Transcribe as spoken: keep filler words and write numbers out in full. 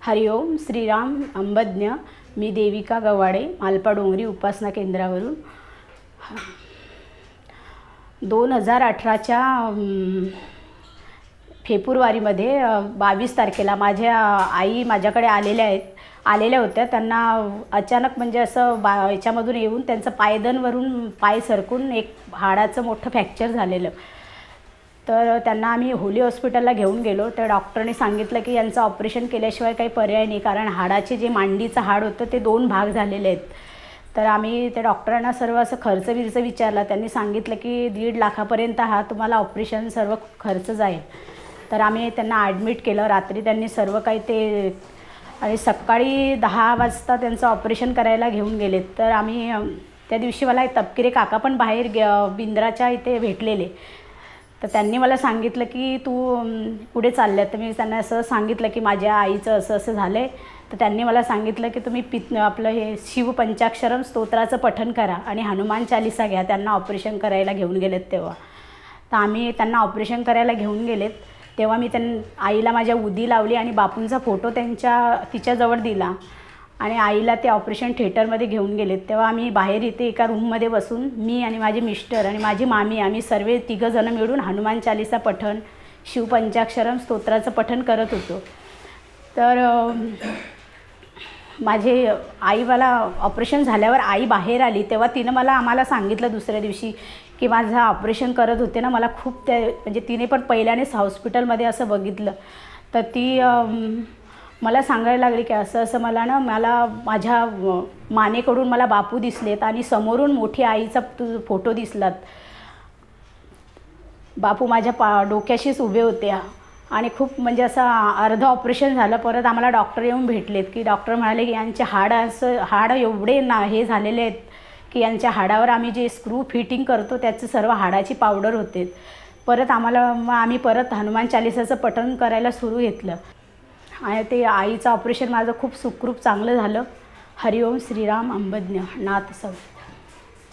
हरिओम श्रीराम अंबज्ञ। मी देविका गवाडे, मालपा डोंगरी उपासना केंद्रावरून। दोन हजार अठराच्या फेब्रुवारीमध्ये बावीस तारखेला माझ्या आई माझ्याकडे आलेल्या आहेत आलेल्या होत्या। त्यांना अचानक म्हणजे असं बा याच्यामधून येऊन त्यांचं पायदनवरून पाय सरकून एक हाडाचं मोठं फ्रॅक्चर झालेलं। तर त्यांना आम्ही होली हॉस्पिटलला घेऊन गेलो। तर डॉक्टरने सांगितलं की यांचं ऑपरेशन केल्याशिवाय काही पर्याय नाही, कारण हाडाचे जे मांडीचं हाड होतं ते दोन भाग झालेले आहेत। तर आम्ही त्या डॉक्टरांना सर्व असं खर्च विर्च विचारला। त्यांनी सांगितलं की दीड लाखापर्यंत हा तुम्हाला ऑपरेशन सर्व खर्च जाईल। तर आम्ही त्यांना ॲडमिट केलं। रात्री त्यांनी सर्व काही ते आणि सकाळी दहा वाजता त्यांचं ऑपरेशन करायला घेऊन गेलेत। तर आम्ही त्या दिवशी मला तपकिरे काका पण बाहेर बिंद्राच्या इथे भेटलेले। तर त्यांनी मला सांगितलं की तू पुढे चालल्या। तर मी त्यांना असं सांगितलं की माझ्या आईचं असं असं झालं आहे। तर त्यांनी मला सांगितलं की तुम्ही पित आपलं हे शिवपंचाक्षरम स्तोत्राचं पठण करा आणि हनुमान चालीसा घ्या। त्यांना ऑपरेशन करायला घेऊन गेलेत तेव्हा। तर आम्ही त्यांना ऑपरेशन करायला घेऊन गेलेत तेव्हा मी त्यां आईला माझ्या उदी लावली आणि बापूंचा फोटो त्यांच्या तिच्याजवळ दिला आणि आईला ते ऑपरेशन थिएटरमध्ये घेऊन गेलेत। तेव्हा आम्ही बाहेर इथे एका रूममध्ये बसून मी आणि माझे मिस्टर आणि माझी मामी आम्ही सर्व तिघंजणं मिळून हनुमान चालीसा पठण शिवपंचाक्षरम स्तोत्राचं पठण करत होतो। तर माझे आई मला ऑपरेशन झाल्यावर आई बाहेर आली तेव्हा तिनं मला आम्हाला सांगितलं दुसऱ्या दिवशी की माझं ऑपरेशन करत होते ना, मला खूप त्या म्हणजे तिने पण पहिल्यानेच हॉस्पिटलमध्ये असं बघितलं। तर ती मला सांगायला लागली की असं असं मला ना मला माझ्या मानेकडून मला बापू दिसलेत आणि समोरून मोठी आईचा फोटो दिसलात। बापू माझ्या पा डोक्याशीच उभे होते आणि खूप म्हणजे असं अर्ध ऑपरेशन झालं। परत आम्हाला डॉक्टर येऊन भेटलेत की डॉक्टर म्हणाले की यांचे हाड असं हाड एवढे ना हे झालेले आहेत की यांच्या हाडावर आम्ही जे स्क्रू फिटिंग करतो त्याचं सर्व हाडाची पावडर होते। परत आम्हाला मग आम्ही परत हनुमान चालीसाचं पठण करायला सुरू घेतलं आणि ते आईचं ऑपरेशन माझं खूप सुखरूप चांगलं झालं। हरिओम श्रीराम अंबज्ञ नाथ सौ।